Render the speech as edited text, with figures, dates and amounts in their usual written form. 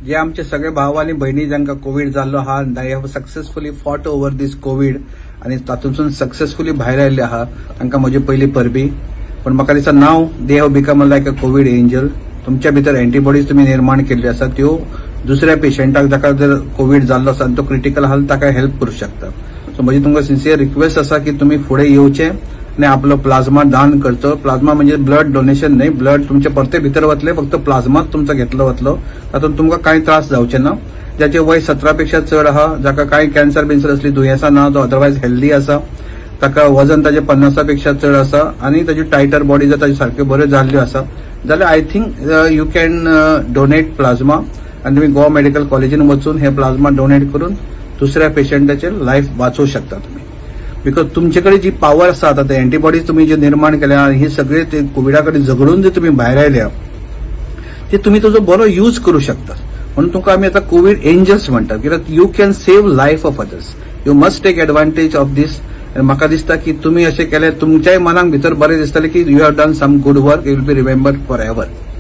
जे आमचे सगळे भाव आणि भयणी जांकां कोविड जाल्लो आहा, they have successfully fought over this Covid आणि तातूंतसून सक्सेसफुली भायर आयिल्ले आहा, तांकां म्हजी पयली परबी. पण म्हाका दिसता नाव they have become like a Covid angel. तुमच्या भितर एंटीबॉडीज तुम्ही निर्माण केल्ली आसा, त्यो दुसऱ्या पेशंटाक जाका जर कोविड जाल्लो आसा आनी तो क्रिटिकल आहा ताका हेल्प करूंक शकता. सो म्हजी तुमकां सिन्सियर रिक्वेस्ट आसा की तुम्ही फुडें येवचें आणि आपलो प्लाझ्मा दान करचो. प्लाझ्मा म्हणजे ब्लड डोनेशन न्हय, ब्लड तुमचे परते भितर वतले, फक्त प्लाझ्माच तुमचो घेतलो वतलो. तातूंत तुमकां कांय त्रास जावचे ना. ज्याचे वय 17 पेक्षा चड आहा, जाका कांय कॅन्सर बिन्सर असली दुयेंसां ना, तो अदरवायज हेल्दी आसा, ताका वजन ताजे 50 पेक्षा चड आसा आणि ताजी टायटर बॉडी जर ताजी सारक्यो बऱ्यो जाल्ल्यो आसा जाल्यार I think you can donate plasma आणि तुम्ही गोवा मेडिकल कॉलेजीन वचून हे प्लाझ्मा डोनेट करून दुसऱ्या पेशंटाचे लायफ वाचवू शकता तुम्ही. बिकॉज तुमच्याकडे जी पॉवर आसा आता ते एंटीबॉडीज तुम्ही जे निर्माण केल्या आणि हे सगळे ते कोविडाकडे झगडून जे तुम्ही भायर आयल्या ते तुम्ही ताजो बरो यूज करू शकता. म्हणून तुमकां आमी आता कोविड एंजल्स म्हणटा, कित्याक you can save life of others. You must take advantage of this. म्हाका दिसता की तुम्ही अशें केल्यार तुमच्याय मनाक भितर बरें दिसतलें की you have done some good work, you will be remembered for ever.